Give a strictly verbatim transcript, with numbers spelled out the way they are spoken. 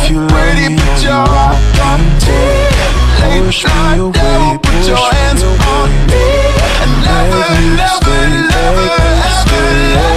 If you love me, put your heart on me. Push me away, push me away. And never, never, never, ever